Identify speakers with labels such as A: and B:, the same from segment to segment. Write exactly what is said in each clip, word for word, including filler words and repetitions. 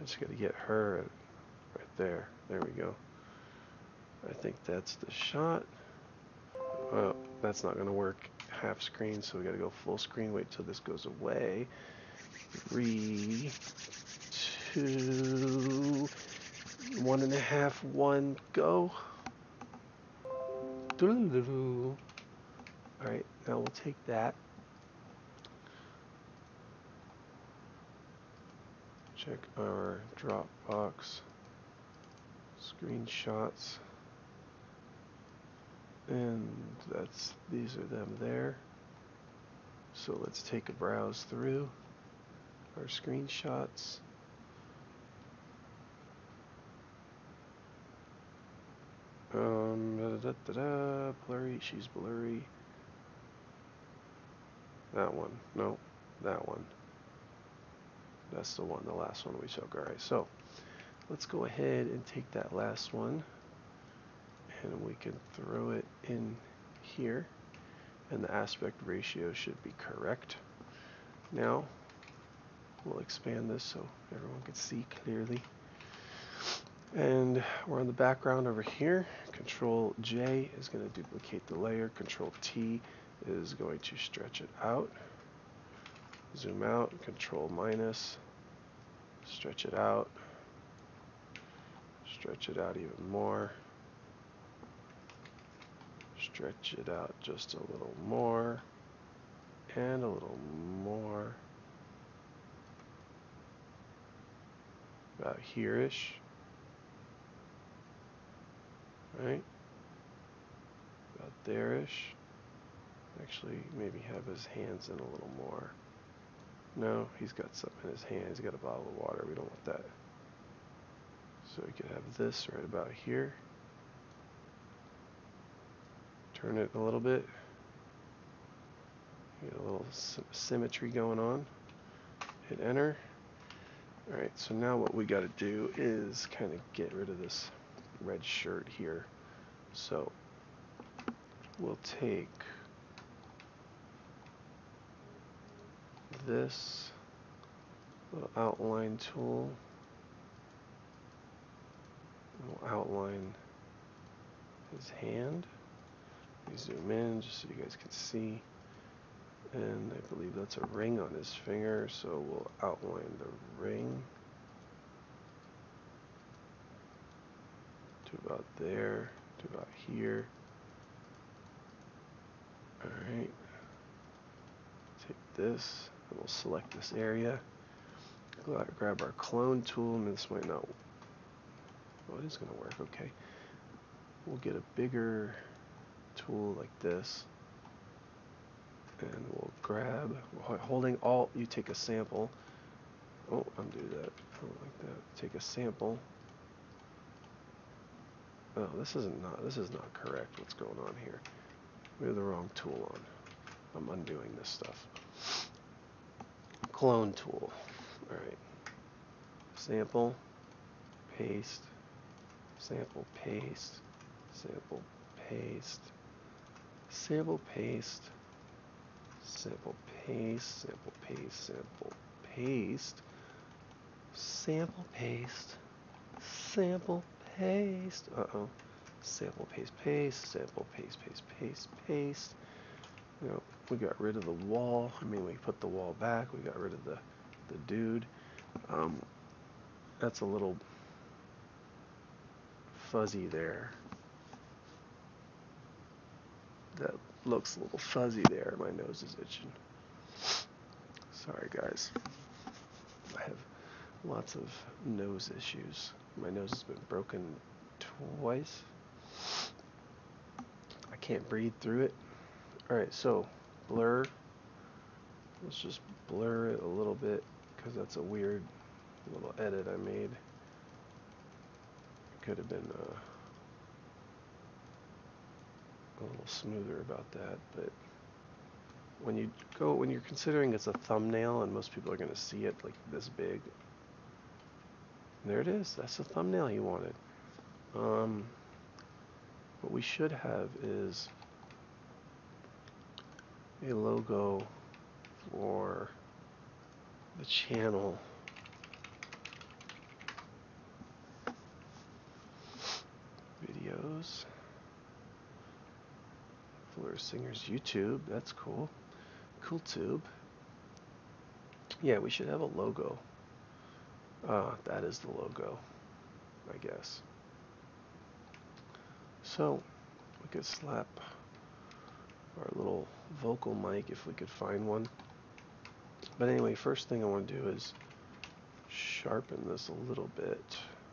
A: I just got to get her right there. There we go. I think that's the shot. Well, that's not going to work half screen, so we got to go full screen. Wait till this goes away. Three, two, one and a half, one, go. All right, now we'll take that. Check our Dropbox screenshots. And that's, these are them there. So let's take a browse through our screenshots. Um, da, da, da, da, blurry, she's blurry. That one, no, that one. That's the one, the last one we took. All right, so let's go ahead and take that last one and we can throw it in here. And the aspect ratio should be correct. Now, we'll expand this so everyone can see clearly. And we're on the background over here. Control J is going to duplicate the layer. Control T is going to stretch it out. Zoom out. Control minus. Stretch it out. Stretch it out even more. Stretch it out just a little more. And a little more. About here-ish. Right? About there-ish. Actually, maybe have his hands in a little more. No, he's got something in his hand. He's got a bottle of water. We don't want that. So we could have this right about here. Turn it a little bit. Get a little symmetry going on. Hit enter. Alright, so now what we got to do is kind of get rid of this red shirt here. So we'll take this little outline tool. We'll outline his hand. We zoom in just so you guys can see. And I believe that's a ring on his finger, so we'll outline the ring to about there, to about here. Alright. Take this, and we'll select this area. Grab our clone tool, and this might not. Oh, it is going to work, okay. We'll get a bigger tool like this. And we'll grab, holding Alt, you take a sample. Oh, undo that. I don't like that. Take a sample. Oh, this isn't not. This is not correct. What's going on here? We have the wrong tool on. I'm undoing this stuff. Clone tool. All right. Sample, paste, sample, paste, sample, paste, sample, paste. Sample paste, sample paste, sample paste, sample paste, sample paste. Uh oh. Sample paste paste, sample paste paste paste paste. You know, we got rid of the wall. I mean, we put the wall back. We got rid of the the dude. Um, that's a little fuzzy there. That looks a little fuzzy there. My nose is itching. Sorry, guys. I have lots of nose issues. My nose has been broken twice. I can't breathe through it. Alright, so blur. Let's just blur it a little bit because that's a weird little edit I made. Could have been uh, a little smoother about that, but when you go, when you're considering it's a thumbnail and most people are going to see it like this big, there it is. That's the thumbnail you wanted. Um, what we should have is a logo for the channel. Popular Singers YouTube. That's cool. Cool tube. Yeah, we should have a logo. Ah, that is the logo, I guess. So, we could slap our little vocal mic if we could find one. But anyway, first thing I want to do is sharpen this a little bit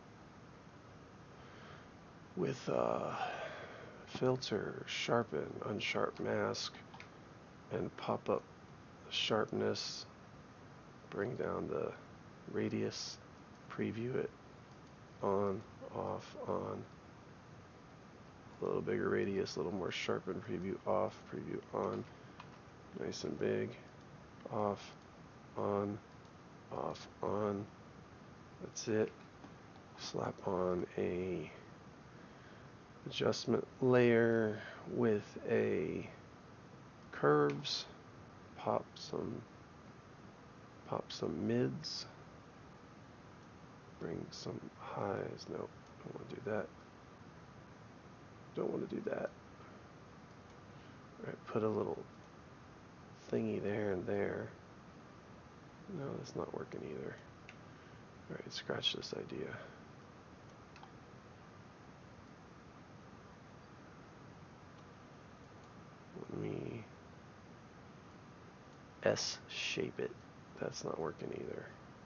A: with uh, filter, sharpen, unsharp mask, and pop up the sharpness, bring down the radius, preview it, on, off, on, a little bigger radius, a little more sharpen, preview off, preview on, nice and big, off, on, off, on, that's it. Slap on a adjustment layer with a curves, pop some pop some mids, bring some highs. No, don't want to do that. Don't want to do that. All right, put a little thingy there and there. No, that's not working either. All right, scratch this idea. Let me S shape it. That's not working either.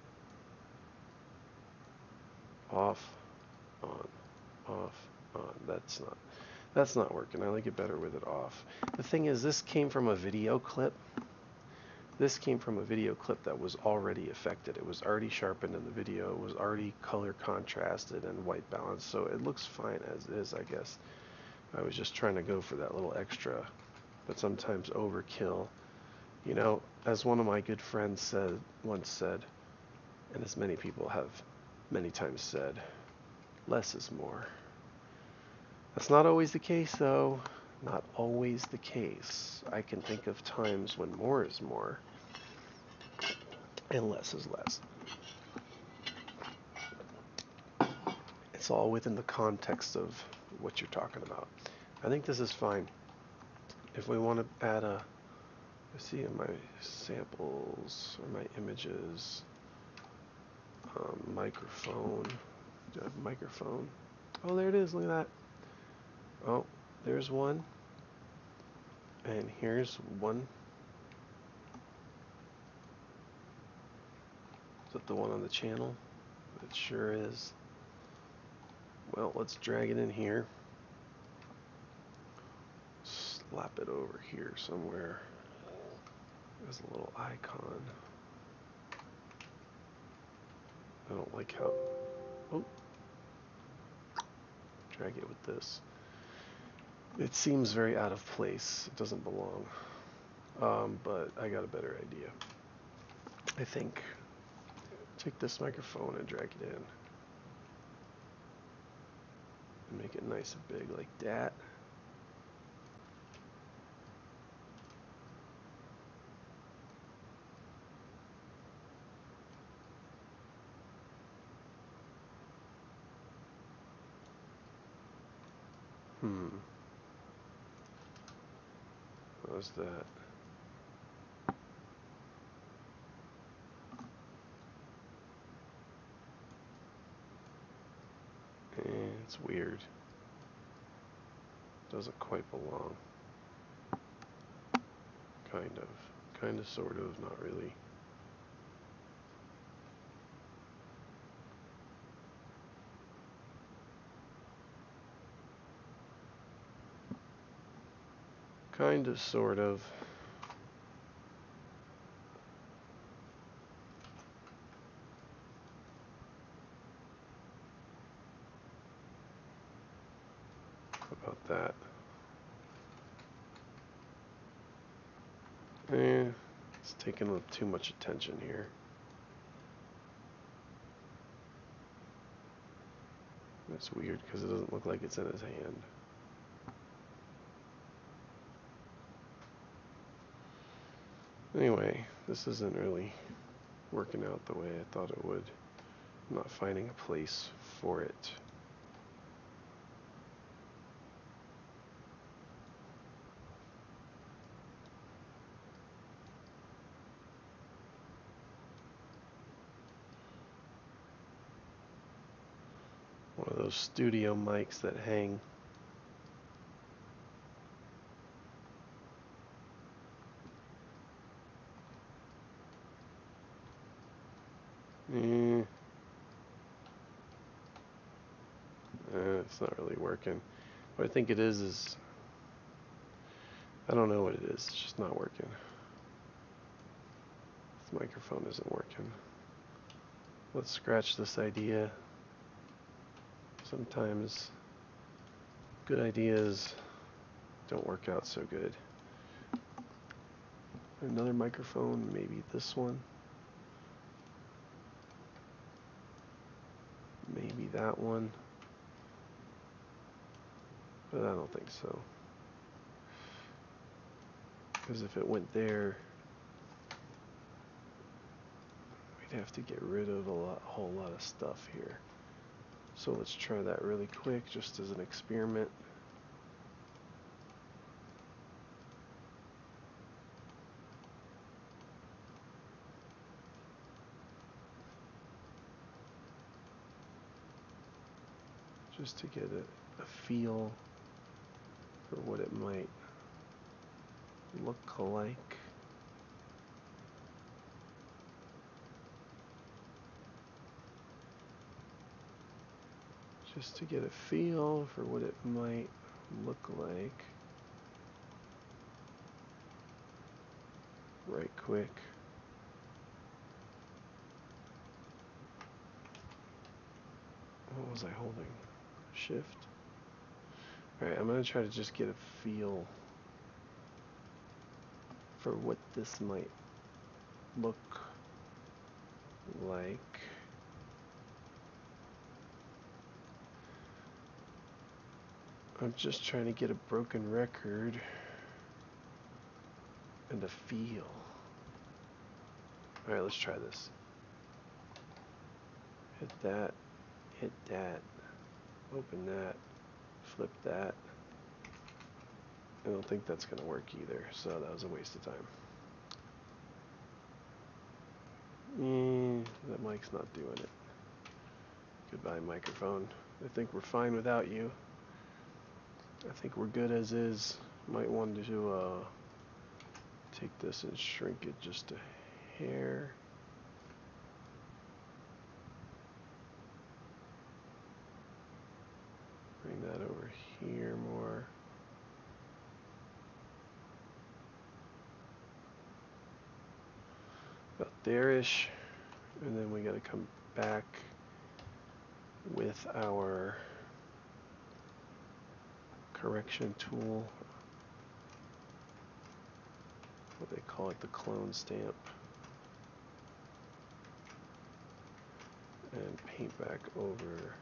A: Off, on, off, on. That's not that's not working. I like it better with it off. The thing is, this came from a video clip. This came from a video clip that was already affected. It was already sharpened in the video. It was already color contrasted and white balanced. So it looks fine as is, I guess. I was just trying to go for that little extra, but sometimes overkill. You know, as one of my good friends said once said, and as many people have many times said, less is more. That's not always the case, though. Not always the case. I can think of times when more is more and less is less. It's all within the context of what you're talking about. I think this is fine. If we want to add a, I see in my samples or my images, um, microphone. Do I have a microphone? Oh, there it is. Look at that. Oh, there's one. And here's one. Is that the one on the channel? It sure is. Well, let's drag it in here. Slap it over here somewhere. There's a little icon. I don't like how... Oh. Drag it with this. It seems very out of place. It doesn't belong. Um, but I got a better idea. I think. Take this microphone and drag it in. And make it nice and big like that. Hmm. What was that? Eh, it's weird. Doesn't quite belong. Kind of. Kind of, sort of, not really. Kind of, sort of. How about that? Eh, it's taking up too much attention here. That's weird because it doesn't look like it's in his hand. Anyway, this isn't really working out the way I thought it would. I'm not finding a place for it. One of those studio mics that hang. Eh, eh, it's not really working. What I think it is is, I don't know what it is. It's just not working. This microphone isn't working. Let's scratch this idea. Sometimes good ideas don't work out so good. Another microphone, maybe this one. Maybe that one. But I don't think so. Because if it went there, we'd have to get rid of a lot, whole lot of stuff here. So let's try that really quick, just as an experiment. Just to get a, a feel for what it might look like. Just to get a feel for what it might look like. Right quick. What was I holding? Shift? Alright, I'm going to try to just get a feel for what this might look like. I'm just trying to get a broken record and a feel. Alright, let's try this. Hit that, hit that, open that, flip that. I don't think that's going to work either, so that was a waste of time. Mm, that mic's not doing it. Goodbye, microphone. I think we're fine without you. I think we're good as is. Might want to uh, take this and shrink it just a hair. Bring that over here more. About there-ish. And then we got to come back with our correction tool. What they call it, the clone stamp. And paint back over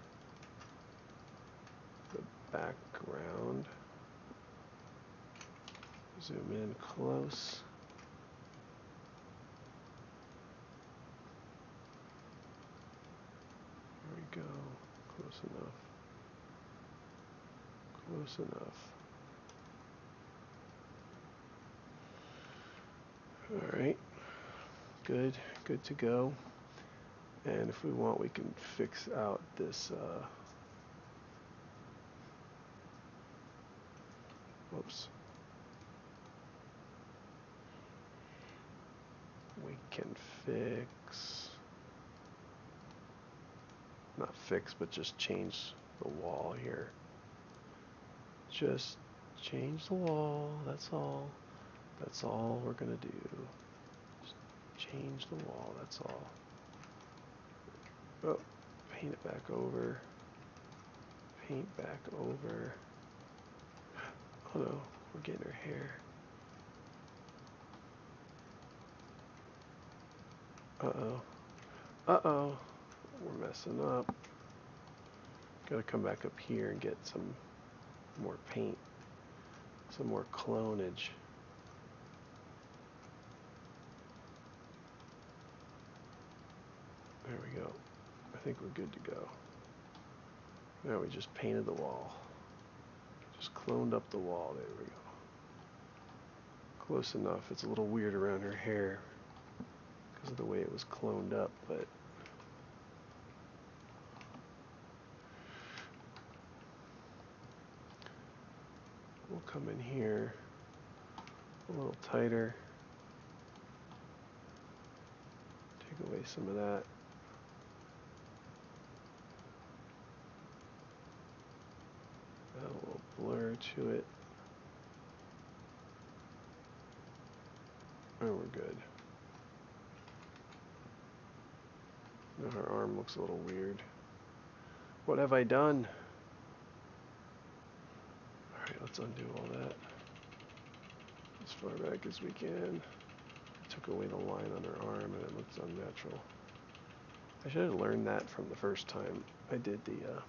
A: the background. Zoom in close. There we go. Close enough. Close enough. Alright. Good. Good to go. And if we want, we can fix out this uh, whoops. We can fix, not fix, but just change the wall here. Just change the wall, that's all. That's all we're gonna do. Just change the wall, that's all. Oh, paint it back over. Paint back over. Oh no, we're getting her hair. Uh-oh. Uh-oh. We're messing up. Gotta come back up here and get some more paint. Some more clonage. There we go. I think we're good to go. Now we just painted the wall. Just cloned up the wall. There we go. Close enough. It's a little weird around her hair because of the way it was cloned up, but We'll come in here a little tighter. Take away some of that. Add a little blur to it. And we're good. Now her arm looks a little weird. What have I done? Alright, let's undo all that. As far back as we can. Took away the line on her arm and it looks unnatural. I should have learned that from the first time I did the, uh...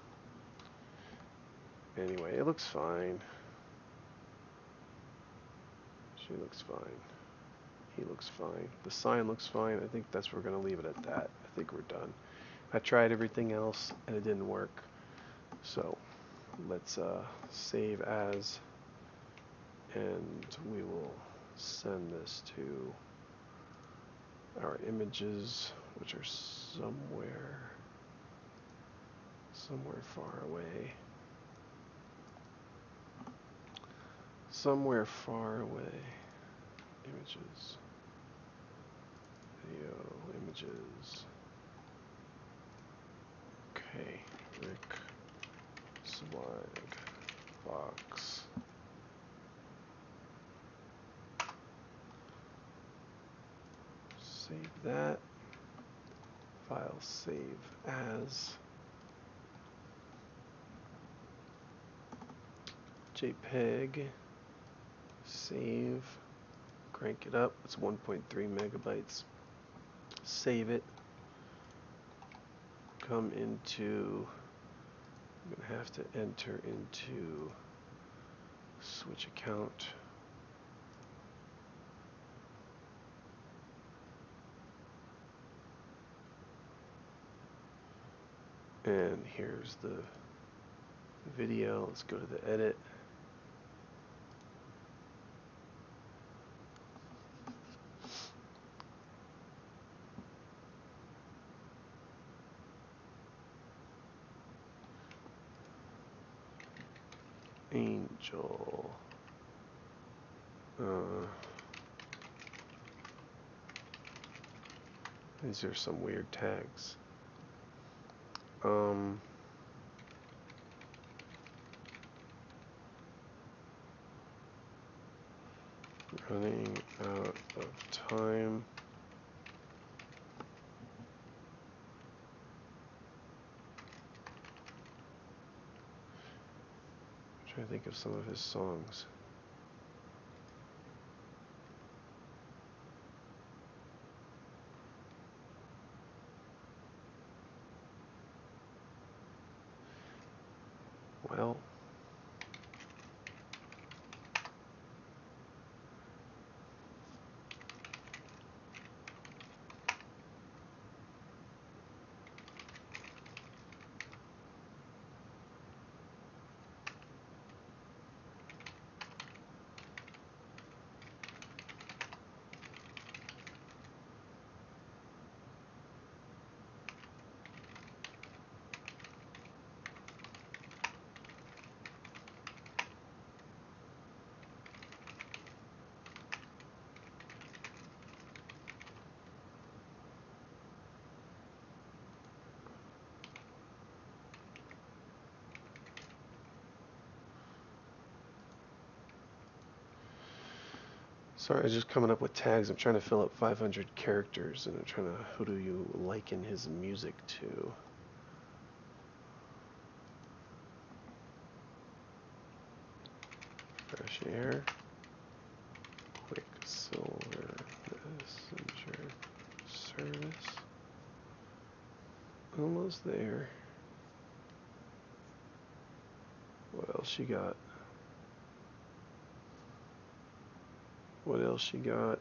A: Anyway, it looks fine. She looks fine. He looks fine. The sign looks fine. I think that's where we're going to leave it at that. I think we're done. I tried everything else and it didn't work. So, let's uh, save as, and we will send this to our images, which are somewhere, somewhere far away. Somewhere far away. Images. Video, images. Okay, Rick Swag box. Save that. File save as. JPEG. Save. Crank it up. It's one point three megabytes. Save it. Come into. I'm going to have to enter into switch account. And here's the video. Let's go to the edit. Angel. Uh, these are some weird tags. Um, running out of time. I'm trying to think of some of his songs. Well, sorry, I'm just coming up with tags. I'm trying to fill up five hundred characters, and I'm trying to, who do you liken his music to? Fresh Air, Quicksilver Messenger Service. Almost there. What else you got? What else you got?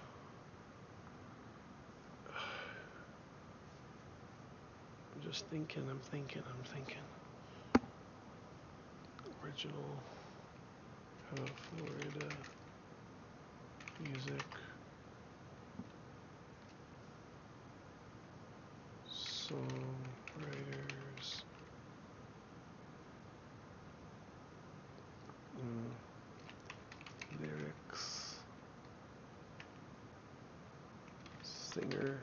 A: I'm just thinking, I'm thinking, I'm thinking. Original out of Florida music. Songwriters. Mm. Singer.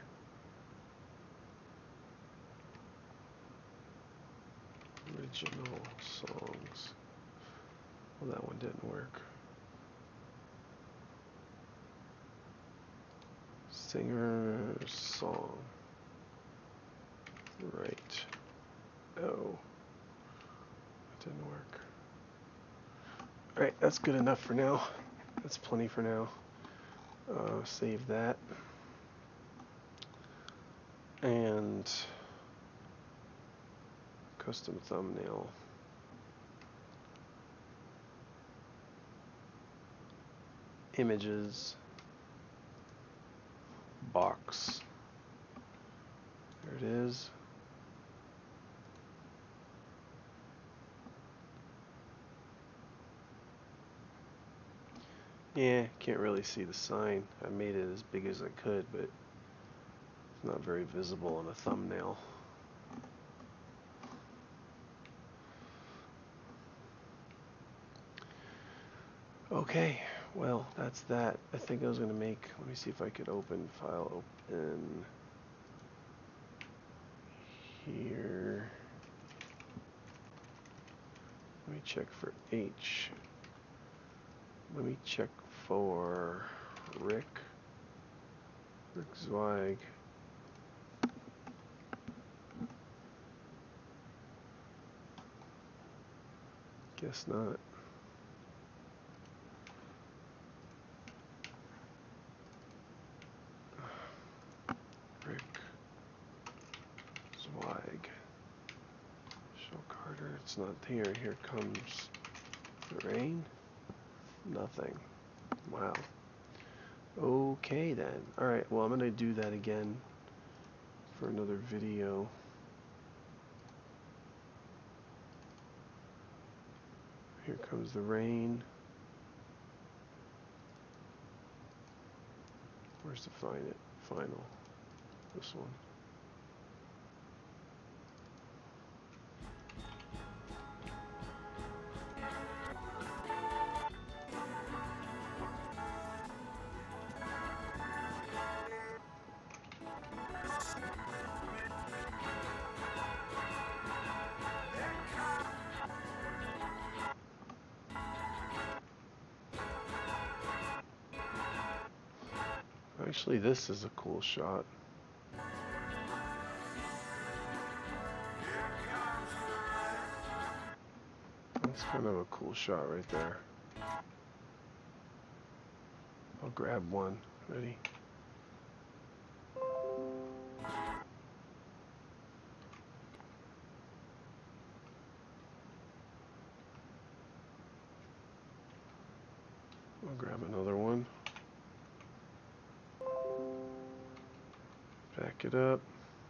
A: Original songs. Well, that one didn't work. Singer song. Right. Oh. That didn't work. Alright, that's good enough for now. That's plenty for now. Uh, save that. And custom thumbnail. Images. Box. There it is. Yeah, can't really see the sign. I made it as big as I could, but it's not very visible on a thumbnail. Okay, well, that's that. I think I was going to make, let me see if I could open file open here. Let me check for H. Let me check for Rick. Rick Zweig. Guess not. Rick Zweig. Show Carter. It's not here. Here comes the rain. Nothing. Wow. Okay then. Alright, well I'm going to do that again for another video. Here comes the rain. Where's the find it? Final. This one. Actually, this is a cool shot. That's kind of a cool shot right there. I'll grab one. Ready? I'll grab another one. Back it up.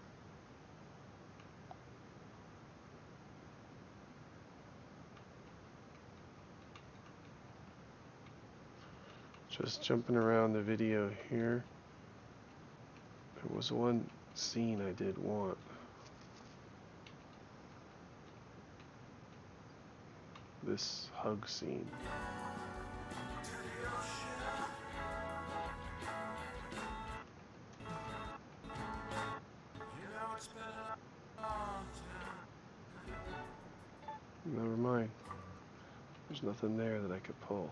A: Just jumping around the video here. There was one scene I did want. This hug scene. Never mind. There's nothing there that I could pull.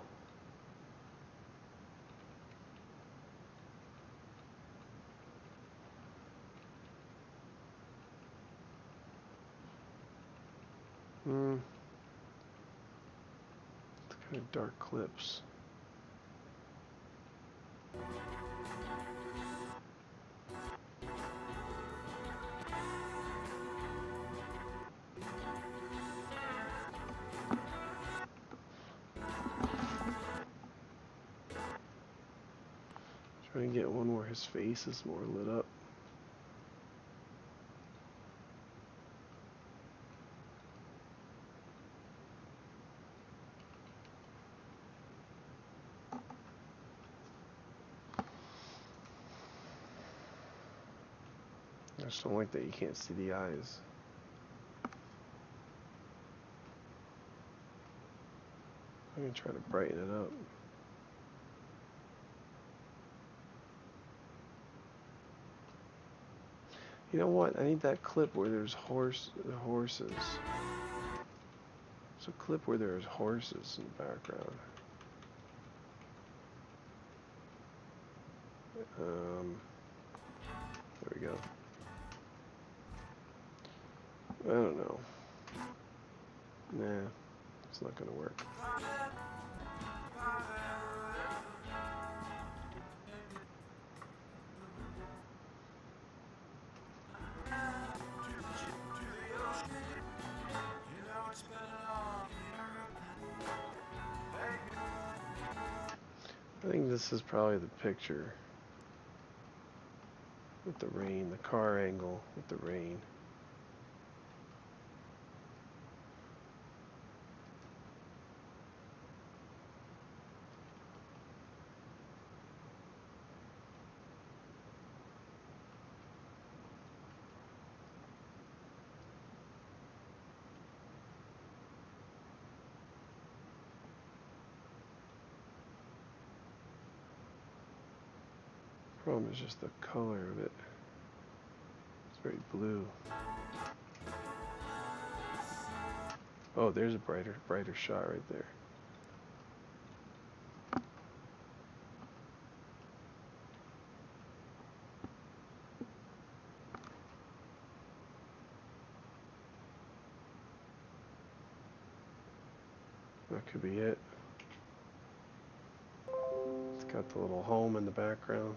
A: Hmm. It's kind of dark clips. Try and get one where his face is more lit up. I just don't like that you can't see the eyes. I'm gonna try to brighten it up. You know what? I need that clip where there's horse horses. So clip where there's horses in the background. Um, there we go. I don't know. Nah, it's not gonna work. I think this is probably the picture with the rain, the car angle with the rain. Problem is just the color of it. It's very blue. Oh, there's a brighter, brighter shot right there. That could be it. It's got the little home in the background.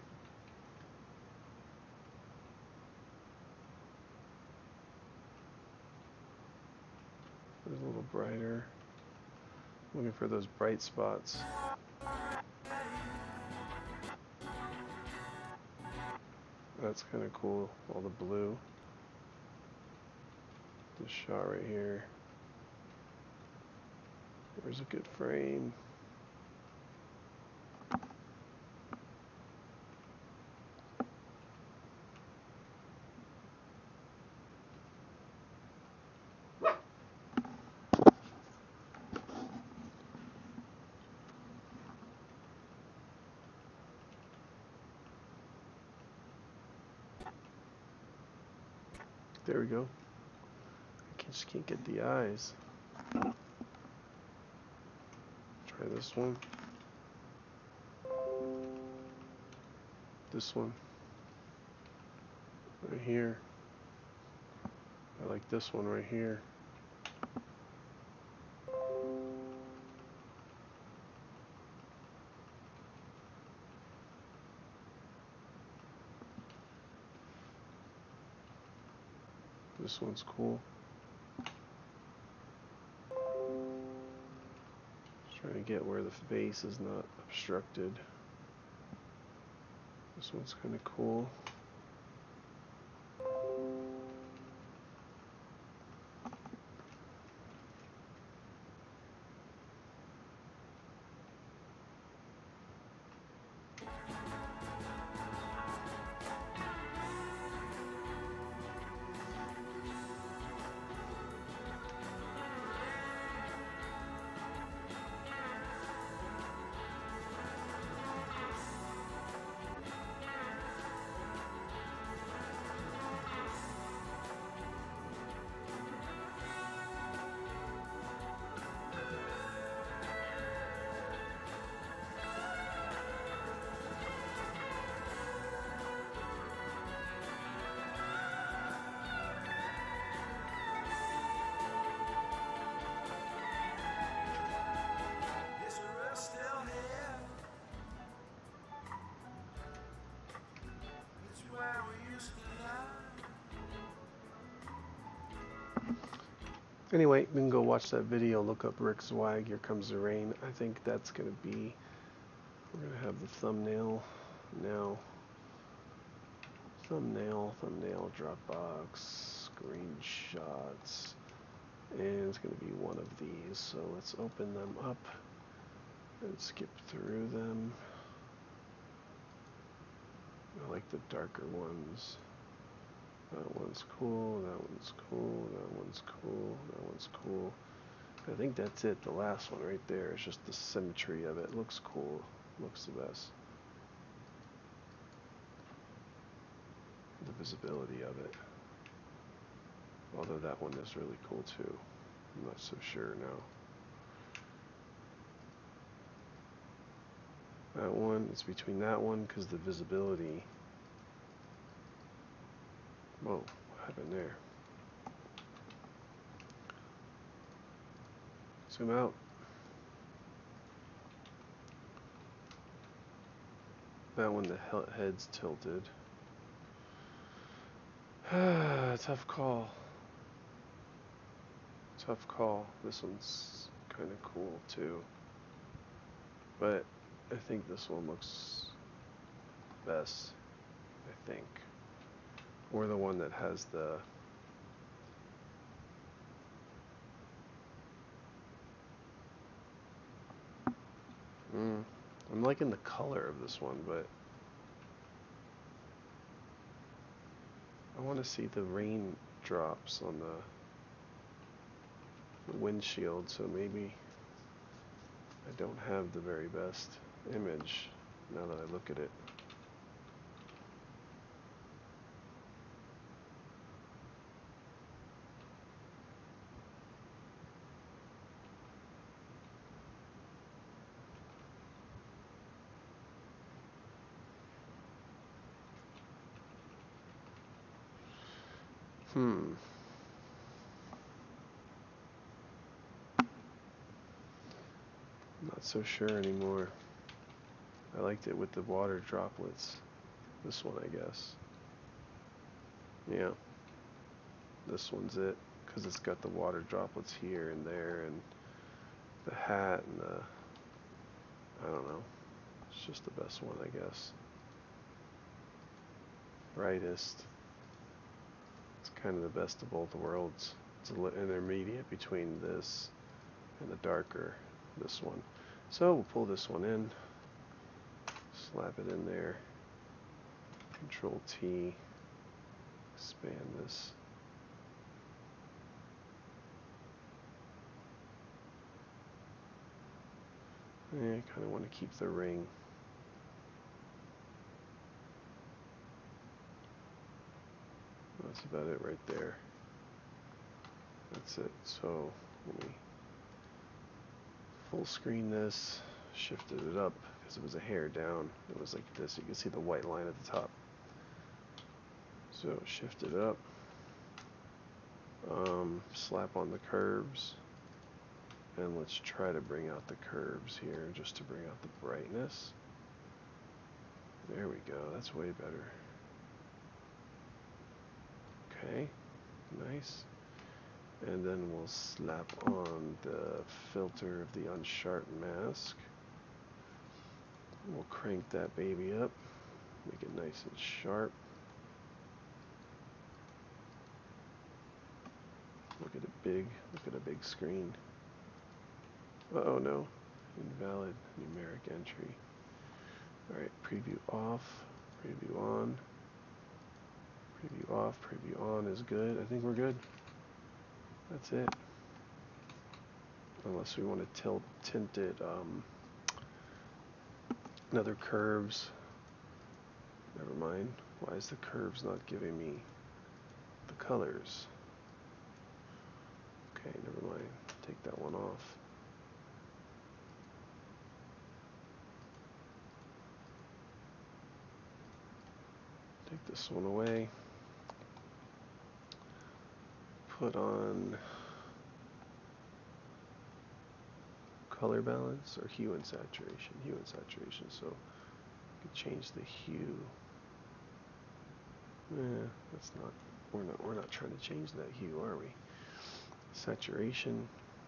A: There's a little brighter. Looking for those bright spots. That's kind of cool, all the blue. This shot right here. There's a good frame. There we go. I just can't get the eyes. Try this one. This one. Right here. I like this one right here. This one's cool. Just trying to get where the base is not obstructed. This one's kind of cool. Anyway, we can go watch that video, look up Rick Zweig, Here Comes the Rain. I think that's going to be, we're going to have the thumbnail now. Thumbnail, thumbnail, Dropbox, screenshots, and it's going to be one of these. So let's open them up and skip through them. I like the darker ones. That one's cool, that one's cool, that one's cool, that one's cool. I think that's it. The last one right there is just the symmetry of it. It looks cool. Looks the best. the visibility of it. Although that one is really cool too. I'm not so sure now. That one, it's between that one because the visibility. Whoa, what happened there? Zoom out. That one, the head's tilted. Tough call. Tough call. This one's kind of cool too. But I think this one looks best, I think. Or the one that has the mm, I'm liking the color of this one, but I want to see the raindrops on the, the windshield, so maybe I don't have the very best image now that I look at it. Hmm. Not so sure anymore. I liked it with the water droplets. This one, I guess. Yeah. This one's it, because it's got the water droplets here and there, and the hat, and the, I don't know. It's just the best one, I guess. Brightest. It's kind of the best of both worlds. It's a little intermediate between this and the darker, this one. So we'll pull this one in, slap it in there, Control T, expand this. I kind of want to keep the ring. That's about it right there. That's it. So let me full screen this, shifted it up because it was a hair down. It was like this. You can see the white line at the top. So shift it up. Um, slap on the curves. And let's try to bring out the curves here just to bring out the brightness. There we go. That's way better. Okay. Nice. And then we'll slap on the filter of the unsharp mask. We'll crank that baby up, make it nice and sharp. Look at a big, look at a big screen. Uh-oh, no, invalid numeric entry. All right, preview off, preview on, preview off, preview on is good. I think we're good. That's it. Unless we want to tilt, tint it, um, another curves. Never mind. Why is the curves not giving me the colors? Okay, never mind. Take that one off. Take this one away. Put on color balance or hue and saturation. Hue and saturation. So you could change the hue. Yeah, that's not. We're not. We're not trying to change that hue, are we? Saturation.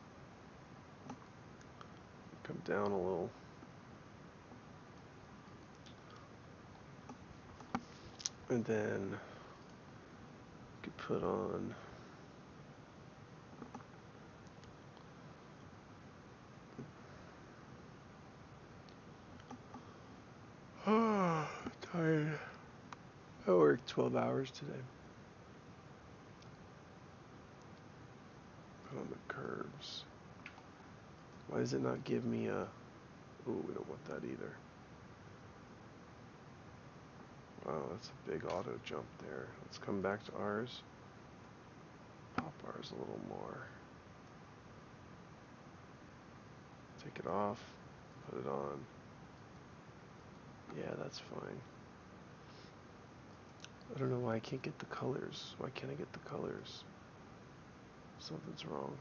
A: Come down a little. And then you could put on oh, tired. I worked twelve hours today. Put on the curves. Why does it not give me a... Oh, we don't want that either. Wow, that's a big auto jump there. Let's come back to ours. Pop ours a little more. Take it off, put it on. Yeah, that's fine. I don't know why I can't get the colors. Why can't I get the colors? Something's wrong.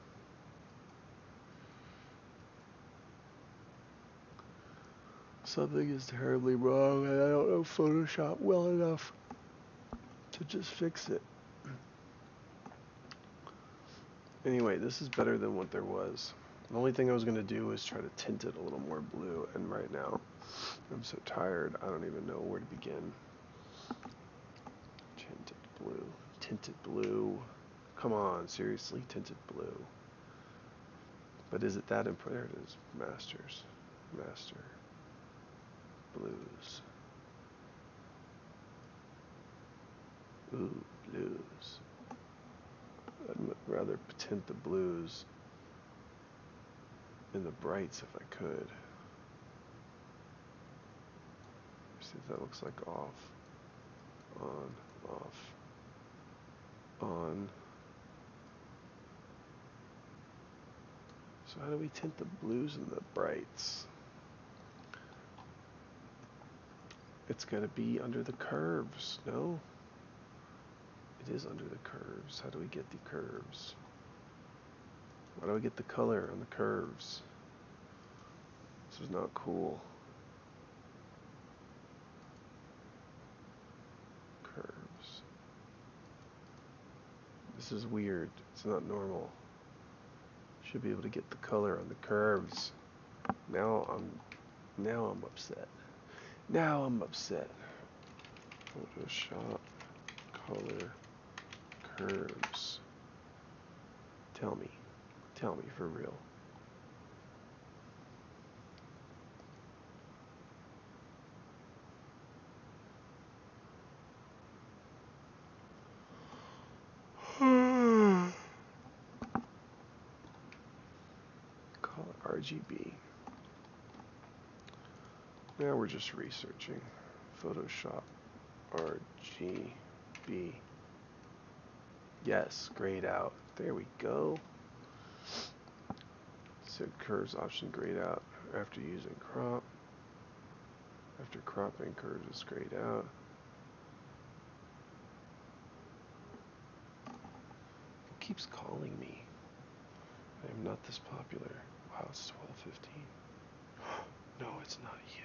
A: Something is terribly wrong, and I don't know Photoshop well enough to just fix it. Anyway, this is better than what there was. The only thing I was going to do is try to tint it a little more blue, and right now I'm so tired I don't even know where to begin. Tinted blue. Tinted blue. Come on, seriously, tinted blue. But is it that important? There it is. Masters. Master. Blues. Ooh, blues. I'd rather tint the blues in the brights if I could. See if that looks like off. On. Off. On. So how do we tint the blues and the brights? It's going to be under the curves, no? It is under the curves. How do we get the curves? How do I get the color on the curves? This is not cool. Curves. This is weird. It's not normal. Should be able to get the color on the curves. Now I'm now I'm upset. Now I'm upset. Photoshop color curves. Tell me. Tell me for real. Call it R G B. Now we're just researching. Photoshop R G B. Yes, grayed out. There we go. Set curves option grayed out after using crop. After cropping, curves is grayed out. Who keeps calling me? I am not this popular. Wow, it's twelve fifteen. No, it's not you.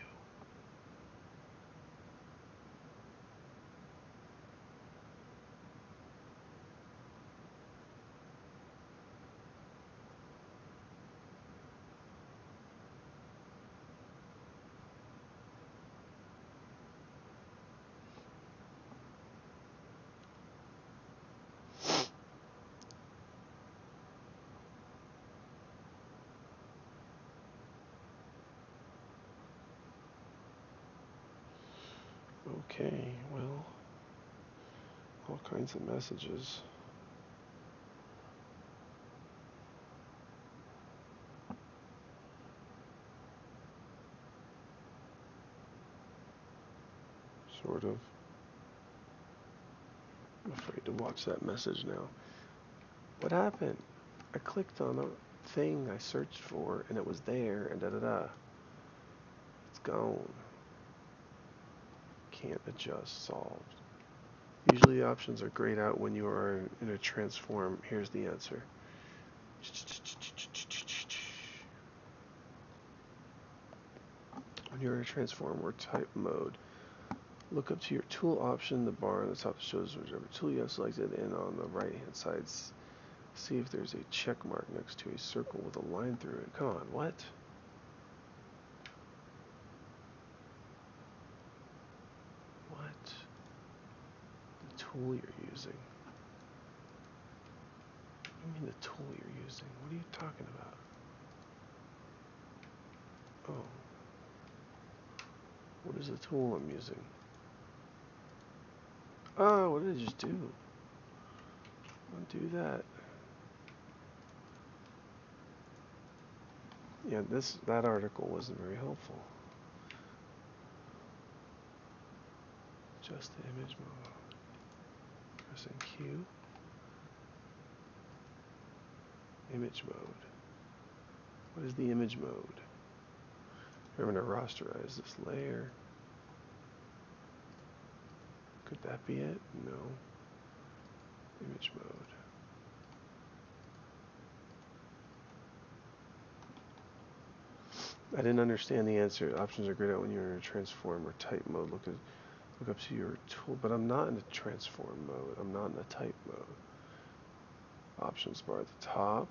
A: Okay, well, all kinds of messages. Sort of. I'm afraid to watch that message now. What happened? I clicked on a thing I searched for and it was there and da da da. It's gone. Can't adjust. Solved. Usually the options are grayed out when you are in a transform. Here's the answer. When you're in a transform or type mode, look up to your tool option. The bar on the top shows whichever tool you have selected, and on the right hand side, see if there's a check mark next to a circle with a line through it. Come on, what? What? The tool you're using. What do you mean the tool you're using? What are you talking about? Oh. What is the tool I'm using? Oh, what did I just do? Don't do that. Yeah, this that article wasn't very helpful. Adjust the image mode. Pressing Q. Image mode. What is the image mode? I'm going to rasterize this layer. Could that be it? No. Image mode. I didn't understand the answer. Options are grayed out when you're in a transform or type mode. Look at look up to your tool, but I'm not in a transform mode. I'm not in a type mode. Options bar at the top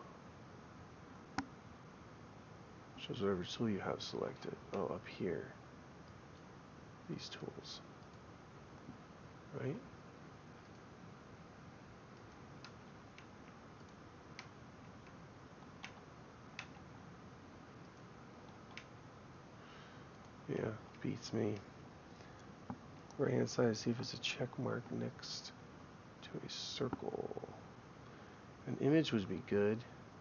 A: shows whatever tool you have selected. Oh, up here. These tools. Right? Yeah, beats me. Right hand side, see if it's a check mark next to a circle. An image would be good.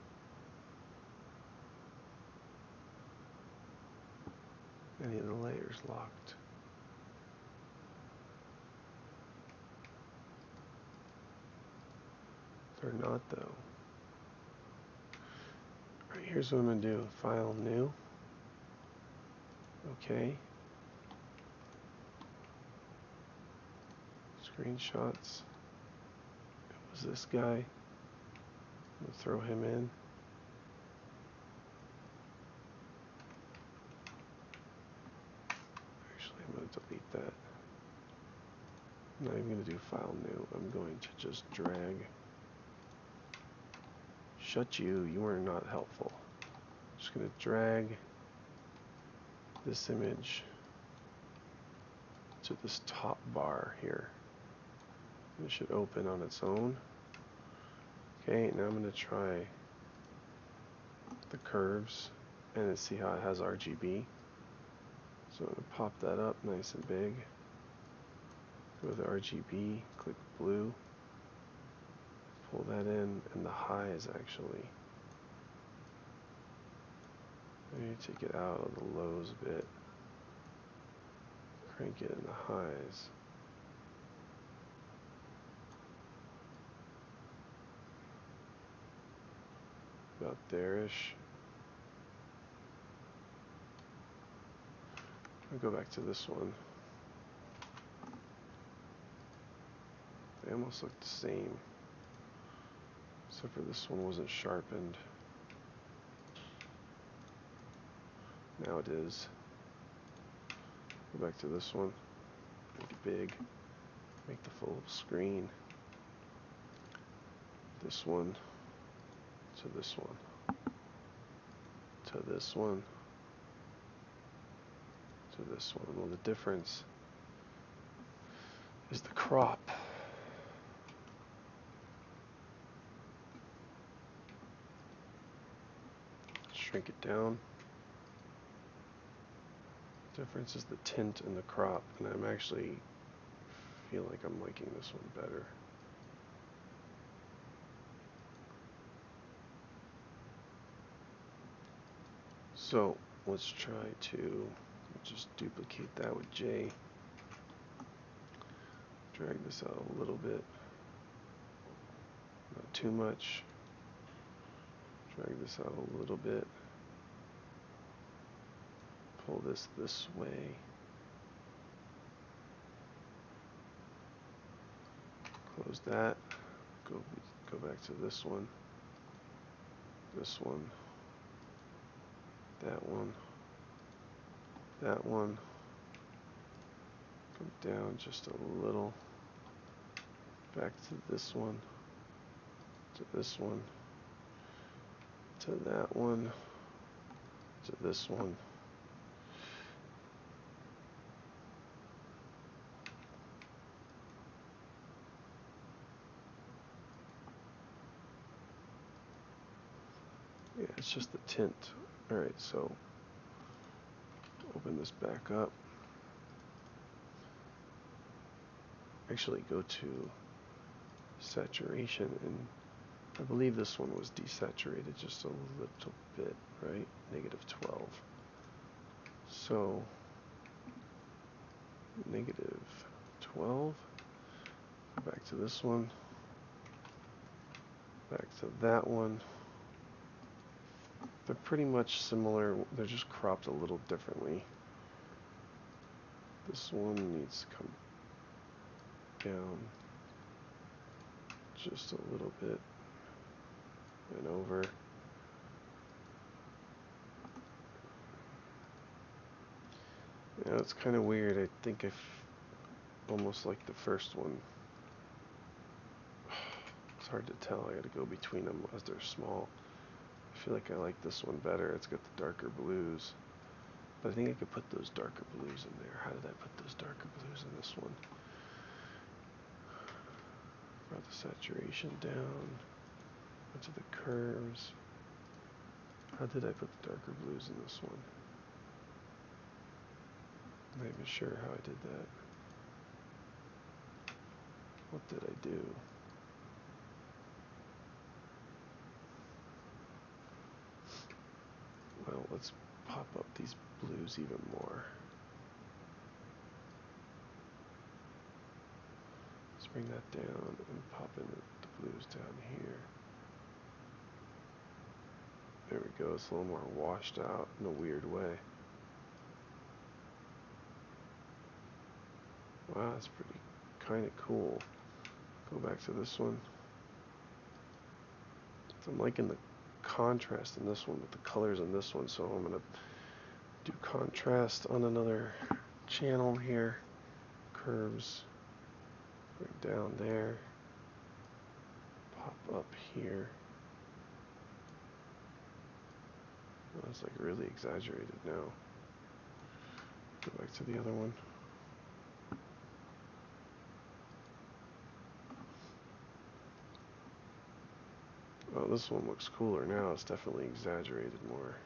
A: Any of the layers locked. They're not though. Right, here's what I'm going to do. File new. Okay. Screenshots. It was this guy. I'm going to throw him in. Actually, I'm going to delete that. I'm not even going to do file new. I'm going to just drag. Shut you. You are not helpful. Just going to drag this image to this top bar here. It should open on its own. Okay, now I'm going to try the curves and see how it has R G B. So I'm going to pop that up nice and big. Go to R G B, click blue, pull that in, and the highs actually. I need to take it out of the lows a bit. Crank it in the highs. About there-ish. I'll go back to this one. They almost look the same, except for this one wasn't sharpened. Now it is. Go back to this one. Make it big. Make the full screen. This one to this one to this one to this one. Well, the difference is the crop. Shrink it down. Difference is the tint and the crop, and I'm actually feel like I'm liking this one better. So let's try to just duplicate that with J. Drag this out a little bit, not too much. Drag this out a little bit. Pull this this way. Close that. Go go back to this one. This one. That one. That one. Come down just a little. Back to this one. To this one. To that one. To this one. Yeah, it's just the tint. Alright, so open this back up. Actually go to saturation, and I believe this one was desaturated just a little bit, right? Negative twelve. So negative twelve. Go back to this one. Back to that one. They're pretty much similar. They're just cropped a little differently. This one needs to come down just a little bit and over. You know, it's kind of weird. I think I almost like the first one. It's hard to tell. I got to go between them as they're small. I feel like I like this one better. It's got the darker blues. But I think I could put those darker blues in there. How did I put those darker blues in this one? Brought the saturation down. Went to the curves. How did I put the darker blues in this one? I'm not even sure how I did that. What did I do? Well, let's pop up these blues even more. Let's bring that down and pop in the blues down here. There we go. It's a little more washed out in a weird way. Wow, that's pretty kind of cool. Go back to this one. So I'm liking the contrast in this one with the colors in this one, so I'm going to do contrast on another channel here. Curves. Bring down there. Pop up here. Oh, it's like really exaggerated now. Go back to the other one. Oh, this one looks cooler now. It's definitely exaggerated more.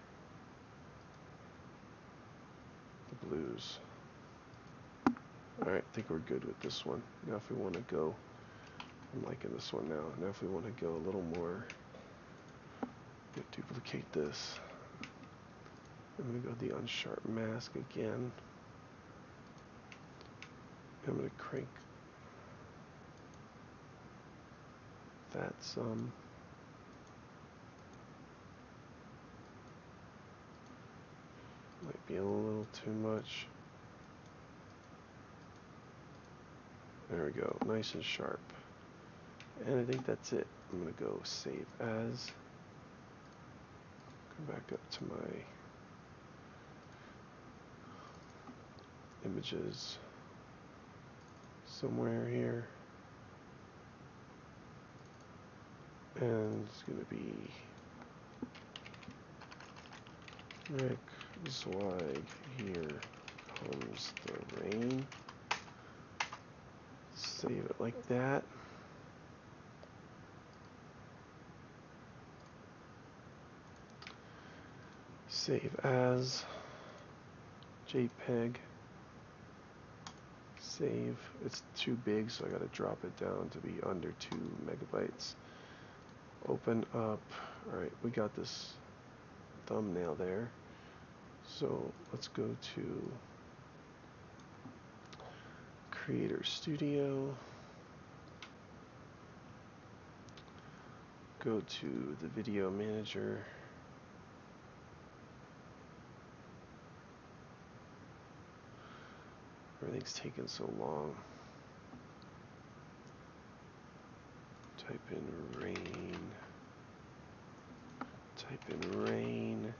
A: The blues. Alright, I think we're good with this one. Now if we want to go, I'm liking this one now. Now if we want to go a little more, duplicate this. I'm going to go the unsharp mask again. I'm going to crank that some. Might be a little too much. There we go, nice and sharp. And I think that's it. I'm going to go save as. Come back up to my images somewhere here. And it's going to be Rick Zweig, here comes the rain. Save it like that. Save as JPEG. Save. It's too big, so I got to drop it down to be under two megabytes. Open up. All right, we got this thumbnail there. So let's go to Creator Studio. Go to the Video Manager. Everything's taking so long. Type in rain. Type in rain.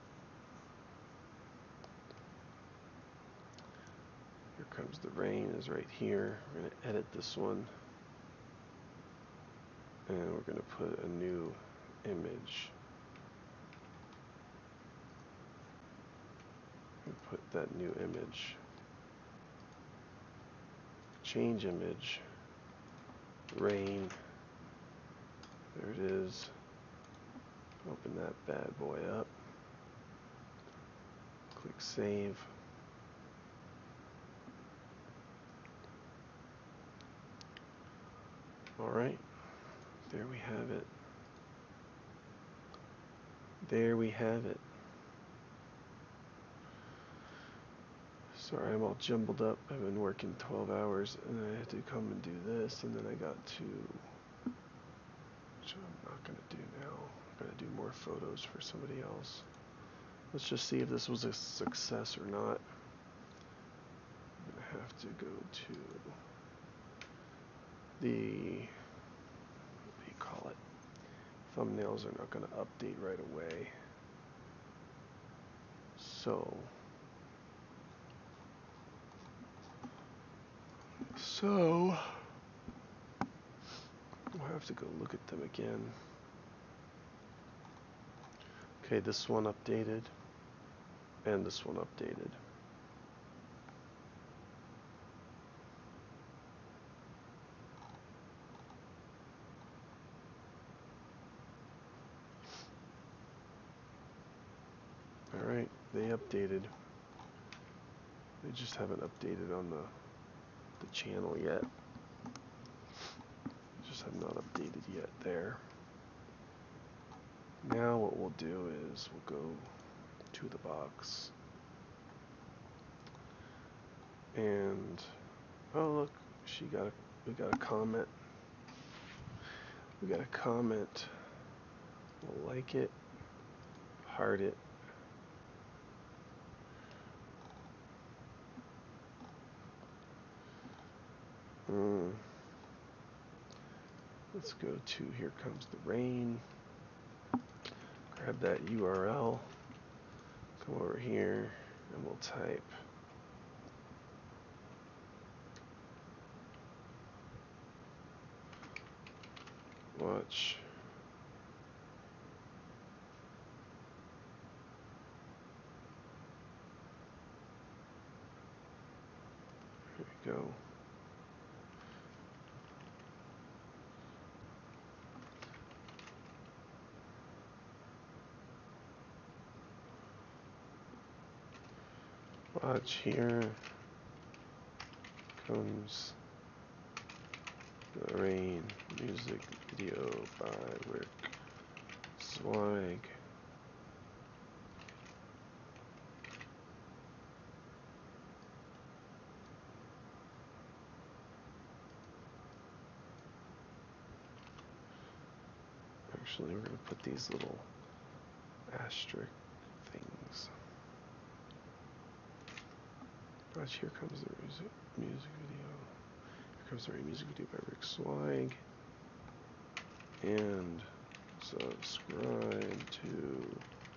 A: Here comes the rain is right here. We're going to edit this one. And we're going to put a new image. And put that new image. Change image. Rain. There it is. Open that bad boy up. Click save. Alright. There we have it. There we have it. Sorry, I'm all jumbled up. I've been working twelve hours and I had to come and do this, and then I got to, which I'm not going to do now. I'm going to do more photos for somebody else. Let's just see if this was a success or not. I'm going to have to go to the, what do you call it? Thumbnails are not going to update right away. So, so, we'll have to go look at them again. Okay, this one updated, and this one updated. Alright, they updated. They just haven't updated on the, the channel yet. Just have not updated yet there. Now what we'll do is we'll go to the box. And, oh look, she got a, we got a comment. We got a comment. We'll like it, heart it. Mm. Let's go to Here Comes the Rain. Grab that U R L. Come over here and we'll type watch here we go. Watch Here Comes the Rain music video by Rick Swag. Actually, we're going to put these little asterisk things. Watch Here Comes the music, music video. Here Comes the Rain music video by Rick Swag. And subscribe to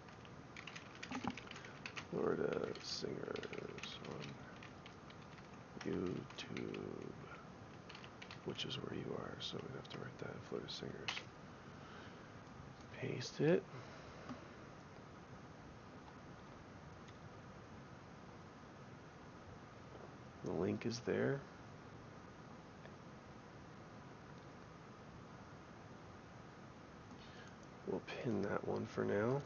A: Florida Singers on YouTube, which is where you are, so we have to write that, Florida Singers. Paste it. The link is there. We'll pin that one for now.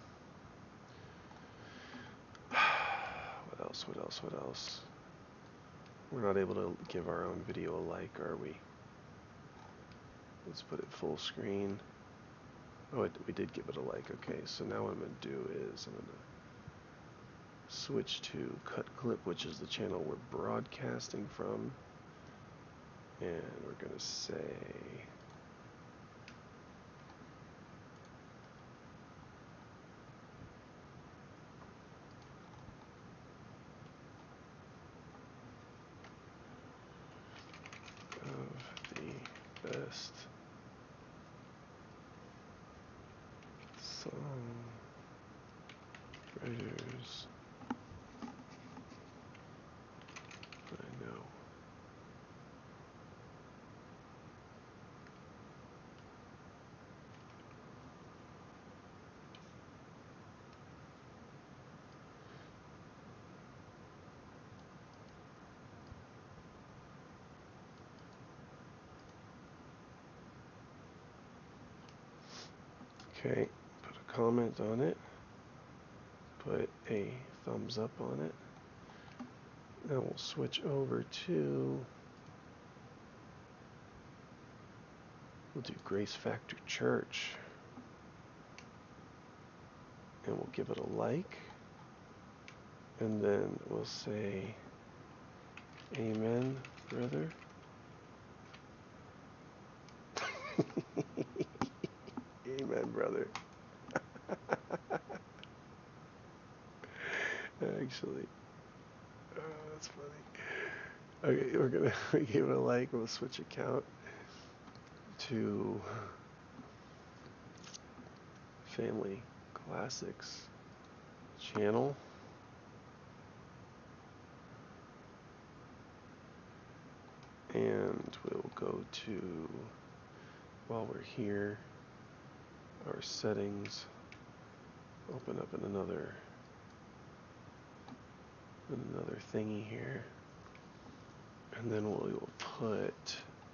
A: What else, what else, what else? We're not able to give our own video a like, are we? Let's put it full screen. Oh, it, we did give it a like. Okay, so now what I'm going to do is I'm going to switch to Cut Clip, which is the channel we're broadcasting from. And we're going to say... of the best song writers I know. Okay, put a comment on it, put a thumbs up on it. Now we'll switch over to, we'll do Grace Factor Church, and we'll give it a like, and then we'll say Amen, brother. Amen, brother. Actually, oh, that's funny. Okay, we're gonna we gave it a like. We'll switch account to Family Classics channel. And we'll go to, while we're here, our settings. Open up in another in another thingy here. And then we'll put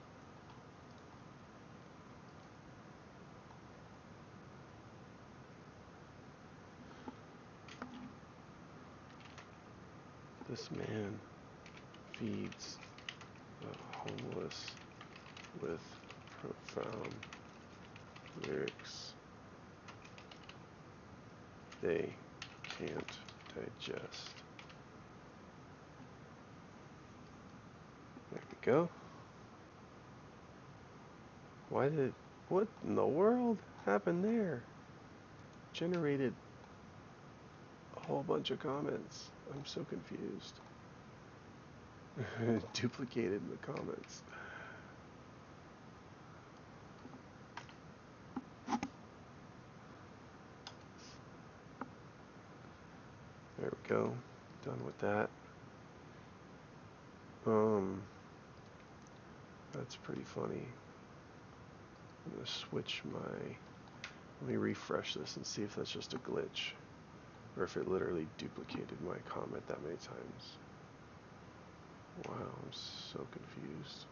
A: this man feeds the homeless with profound lyrics they can't digest. There we go. Why did, what in the world happened there? Generated a whole bunch of comments. I'm so confused. Duplicated the comments. There we go. Done with that. Um, that's pretty funny. I'm gonna switch my. Let me refresh this and see if that's just a glitch, or if it literally duplicated my comment that many times. Wow, I'm so confused.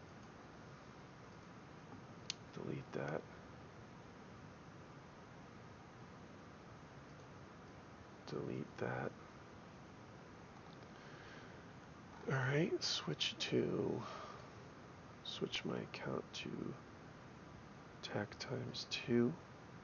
A: Delete that. Delete that. Alright, switch to, switch my account to tac times two.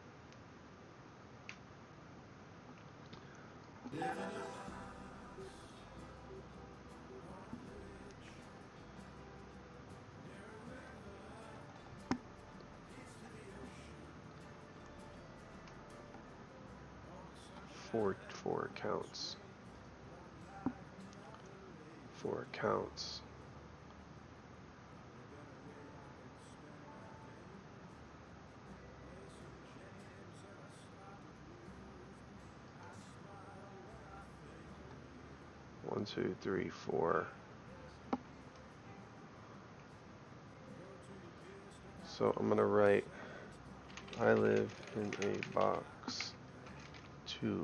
A: Four, four accounts. Four accounts. One, two, three, four. So I'm gonna write, I live in a box two.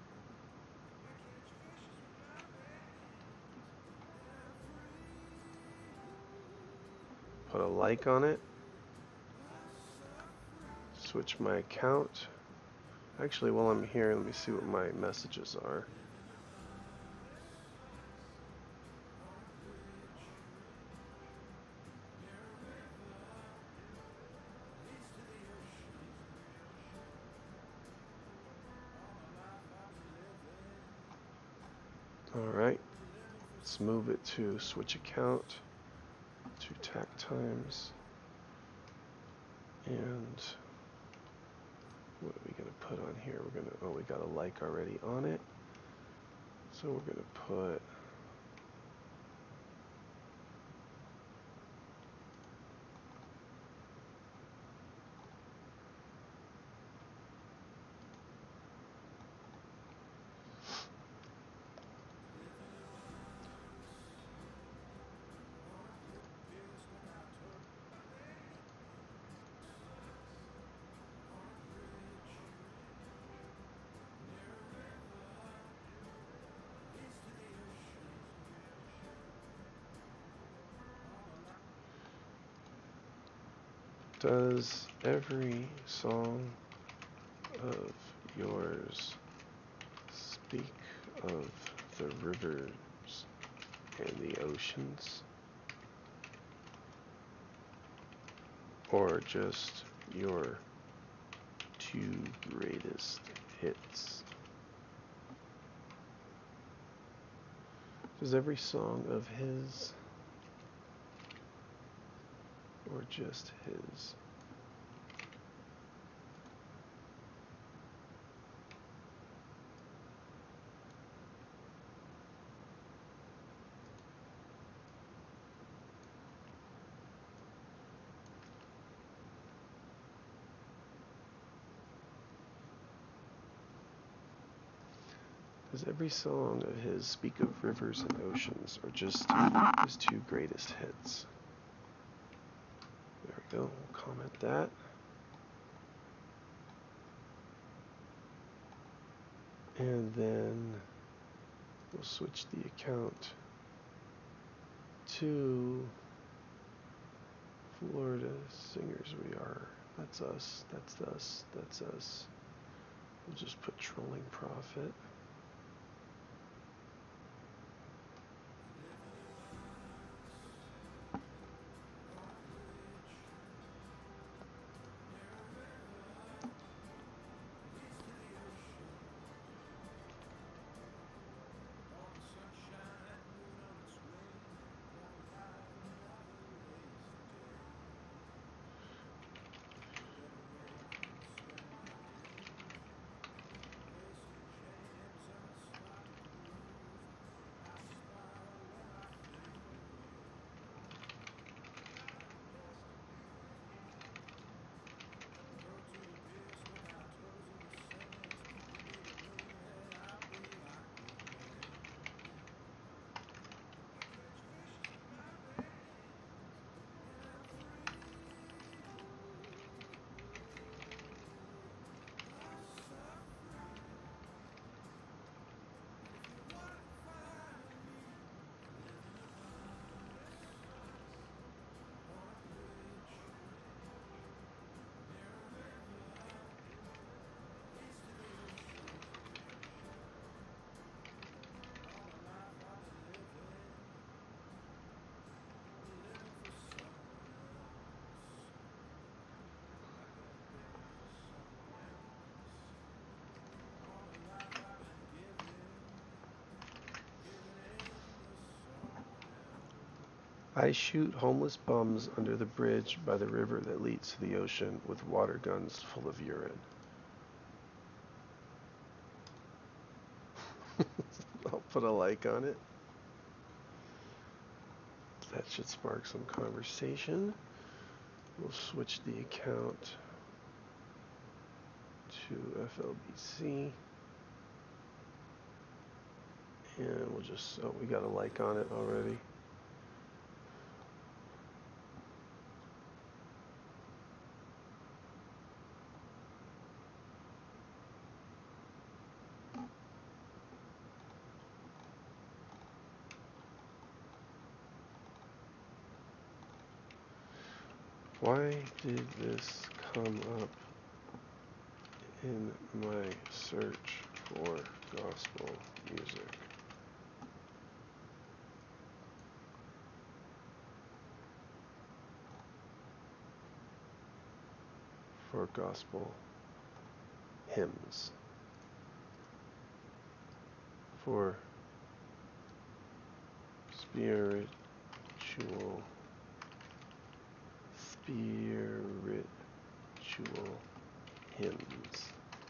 A: Put a like on it. Switch my account. Actually, while I'm here, let me see what my messages are. Alright, let's move it to switch account to tac times. And what are we going to put on here? We're going to, oh, we got a like already on it. So we're going to put does every song of yours speak of the rivers and the oceans? Or just your two greatest hits? Does every song of his or just his? Does every song of his speak of rivers and oceans, or just his two greatest hits? There we go, we'll comment that. And then we'll switch the account to Florida Singers We Are. That's us, that's us, that's us. We'll just put Trolling Prophet. I shoot homeless bums under the bridge by the river that leads to the ocean with water guns full of urine. I'll put a like on it. That should spark some conversation. We'll switch the account to F L B C. And we'll just, oh, we got a like on it already. Why did this come up in my search for gospel music? For gospel hymns. For spiritual spiritual hymns.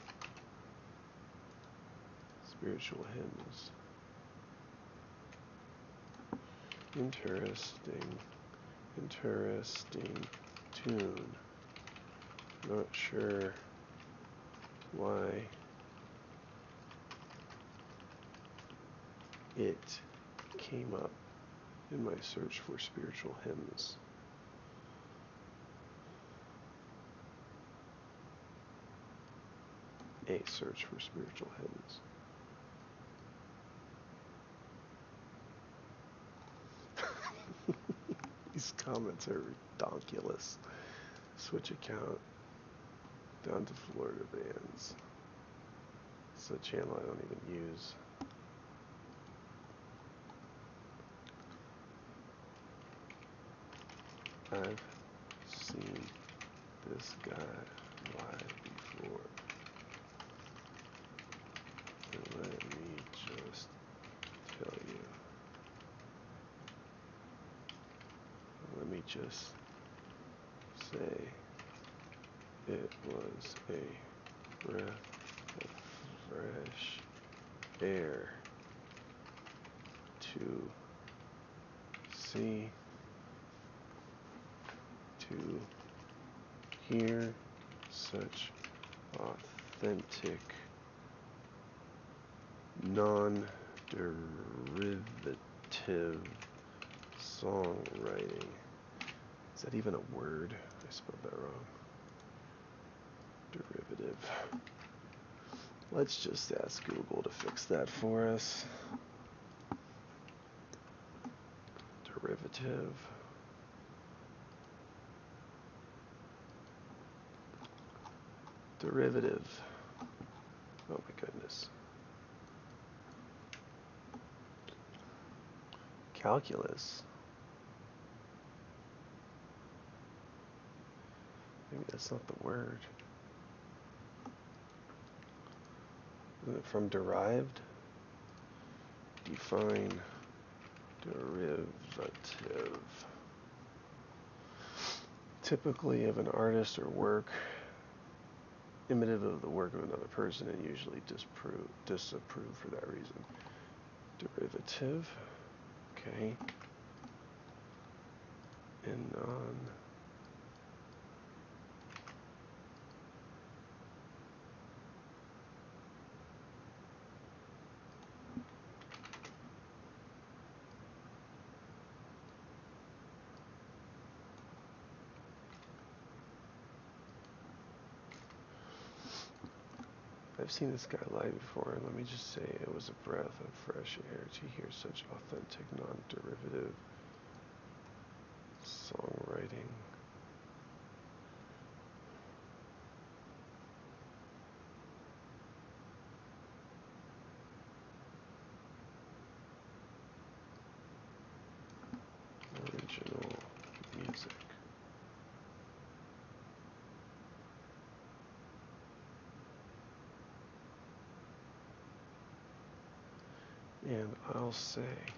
A: Spiritual hymns. Interesting. Interesting tune. Not sure why it came up in my search for spiritual hymns. A search for spiritual hymns. These comments are ridiculous. Switch account down to Florida bands. It's a channel I don't even use. I've seen this guy live before. And let me just tell you. Let me just say it was a breath of fresh air to see, to hear such authentic, non-derivative songwriting. Is that even a word? I spelled that wrong. Derivative. Let's just ask Google to fix that for us. Derivative. Derivative. Oh my goodness. Calculus. Maybe that's not the word. Is it from derived? Define derivative. Typically of an artist or work, imitative of the work of another person, and usually disprove, disapprove for that reason. Derivative. Okay. And non. I've seen this guy live before, and let me just say it was a breath of fresh air to hear such authentic, non-derivative songwriting. Original music. And I'll say,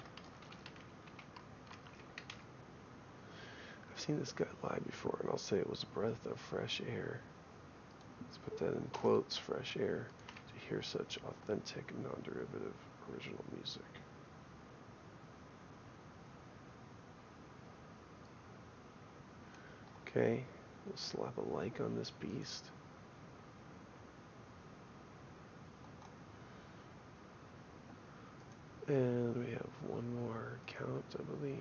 A: I've seen this guy live before, and I'll say it was a breath of fresh air. Let's put that in quotes, fresh air, to hear such authentic, non-derivative, original music. Okay, we'll slap a like on this beast. And we have one more count, I believe.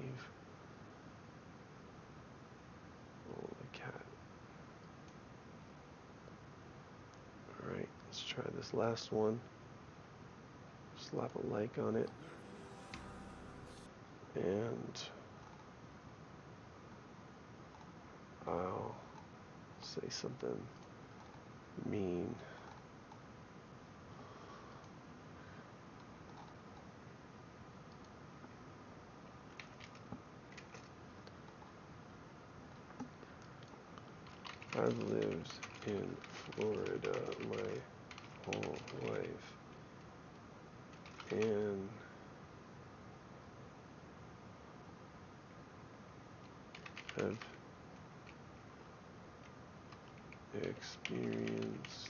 A: Oh, the cat. Alright, let's try this last one. Slap a like on it. And I'll say something mean. I've lived in Florida my whole life, and have experienced,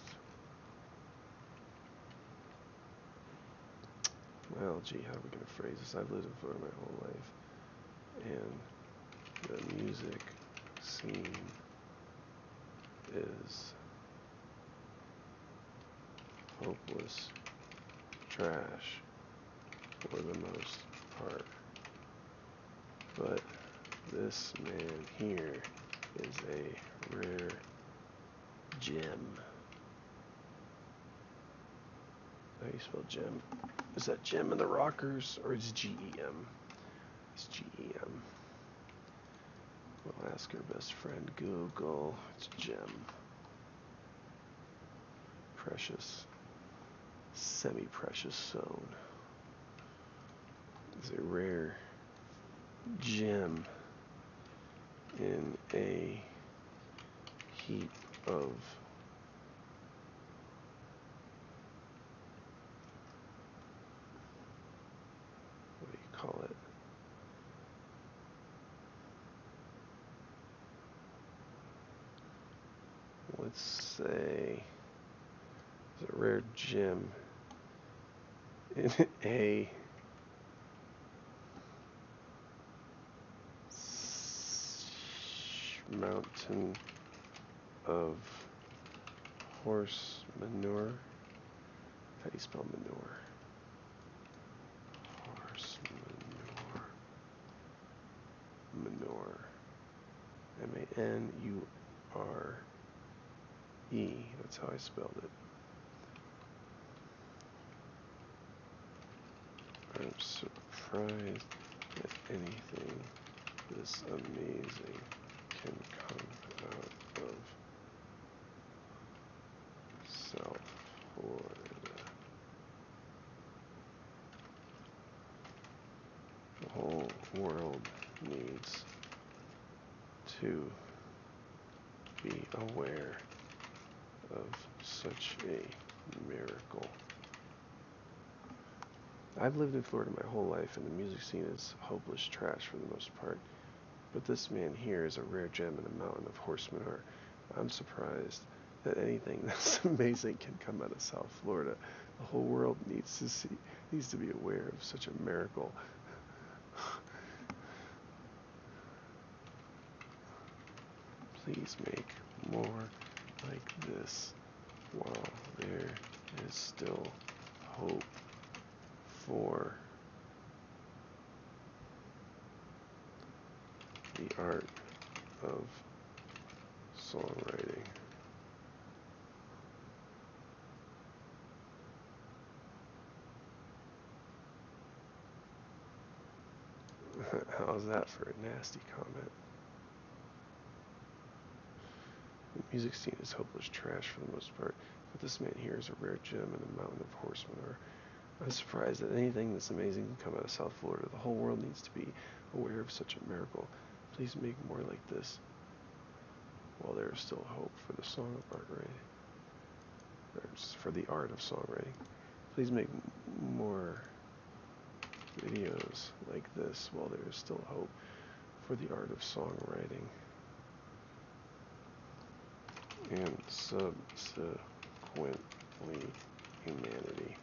A: well, gee, how are we going to phrase this? I've lived in Florida my whole life, and the music scene is hopeless trash for the most part. But this man here is a rare gem. How do you spell gem? Is that Gem in the Rockers, or is it G E M? It's G E M. We'll ask our best friend Google. It's gem. Precious. Semi-precious stone. It's a rare gem in a heap of what do you call it? say there's a rare gem in a mountain of horse manure. How do you spell manure? Horse manure. Manure. M A N U R E. That's how I spelled it. I'm surprised that anything this amazing can come out of South Florida. The whole world needs to be aware of such a miracle. I've lived in Florida my whole life, and the music scene is hopeless trash for the most part. But this man here is a rare gem in a mountain of horse manure. I'm surprised that anything that's amazing can come out of South Florida. The whole world needs to see, needs to be aware of such a miracle. Please make more like this while there is still hope for the art of songwriting. How's that for a nasty comment? The music scene is hopeless trash for the most part, but this man here is a rare gem in a mountain of horse manure. I'm surprised that anything that's amazing can come out of South Florida. The whole world needs to be aware of such a miracle. Please make more like this while there is still hope for the song of art writing. Or for the art of songwriting. Please make more videos like this while there is still hope for the art of songwriting. And subsequently humanity.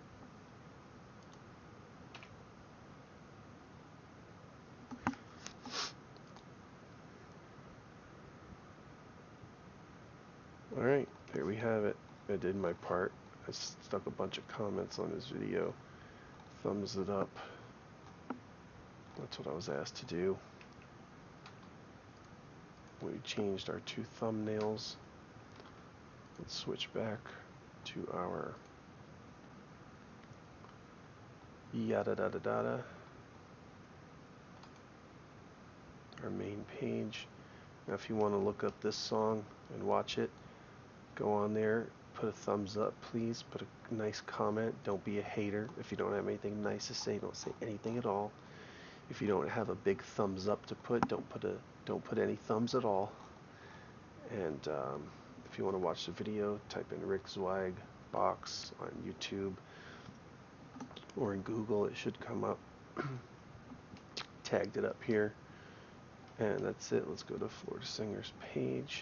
A: Alright, there we have it. I did my part. I stuck a bunch of comments on his video. Thumbs it up. That's what I was asked to do. We changed our two thumbnails. Let's switch back to our yada da da da da. Our main page. Now if you want to look up this song and watch it, go on there, put a thumbs up please, put a nice comment, don't be a hater. If you don't have anything nice to say, don't say anything at all. If you don't have a big thumbs up to put, don't put a don't put any thumbs at all. And um, if you want to watch the video, type in Rick Zweig box on YouTube or in Google, it should come up. Tagged it up here. And that's it. Let's go to Florida Singers page.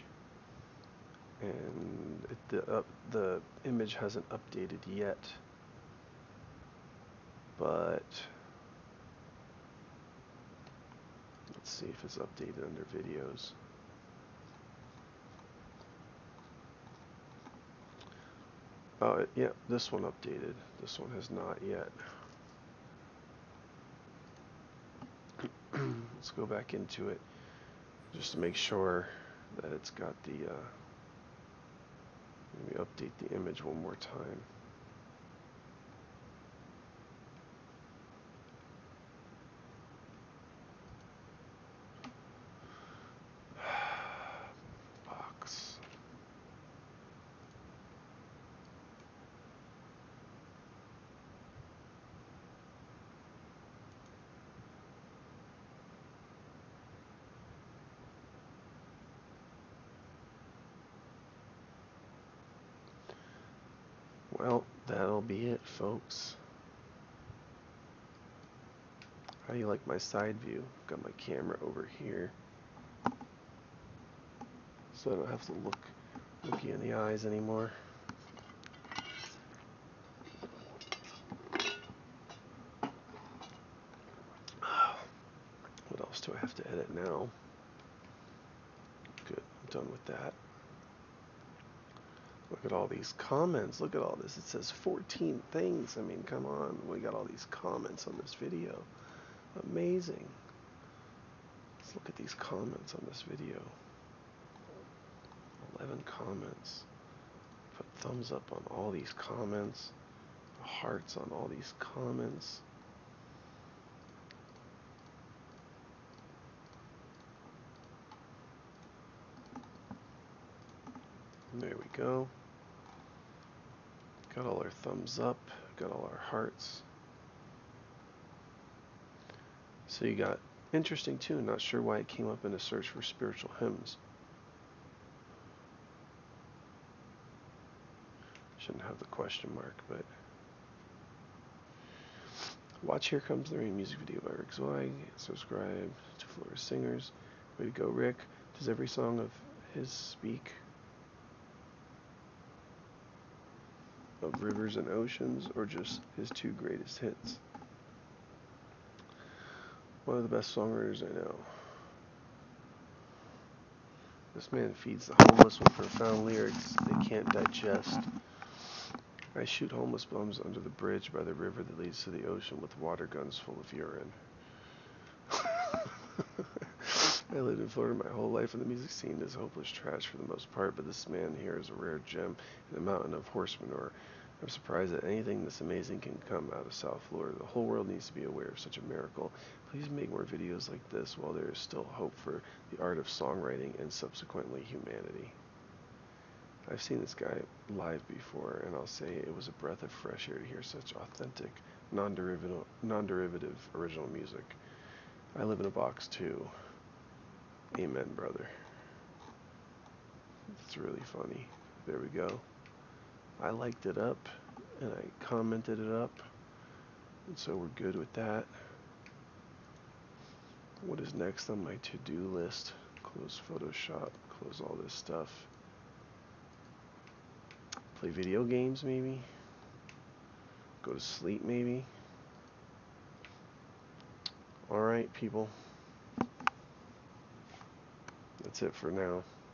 A: And it, the, uh, the image hasn't updated yet. But let's see if it's updated under videos. Oh, it, yeah, this one updated. This one has not yet. Let's go back into it just to make sure that it's got the, uh, let me update the image one more time. Box. Well, that'll be it, folks. How do you like my side view? Got my camera over here, so I don't have to look look you in the eyes anymore. What else do I have to edit now? Good, I'm done with that. Look at all these comments. Look at all this. It says fourteen things. I mean, come on. We got all these comments on this video. Amazing. Let's look at these comments on this video. eleven comments. Put thumbs up on all these comments. Hearts on all these comments. There we go. Got all our thumbs up. Got all our hearts. So you got interesting tune. Not sure why it came up in a search for spiritual hymns. Shouldn't have the question mark, but watch Here Comes the Rain music video by Rick Zweig. Subscribe to Florida Singers. Way to go, Rick. Does every song of his speak of rivers and oceans, or just his two greatest hits? One of the best songwriters I know. This man feeds the homeless with profound lyrics they can't digest. I shoot homeless bums under the bridge by the river that leads to the ocean with water guns full of urine. I lived in Florida my whole life, and the music scene is hopeless trash for the most part, but this man here is a rare gem in a mountain of horse manure. I'm surprised that anything this amazing can come out of South Florida. The whole world needs to be aware of such a miracle. Please make more videos like this while there is still hope for the art of songwriting and subsequently humanity. I've seen this guy live before, and I'll say it was a breath of fresh air to hear such authentic, non-derivative, non-derivative original music. I live in a box too. Amen, brother. It's really funny. There we go. I liked it up, and I commented it up, and so we're good with that. What is next on my to-do list? Close Photoshop, close all this stuff. Play video games, maybe? Go to sleep, maybe? Alright, people. That's it for now.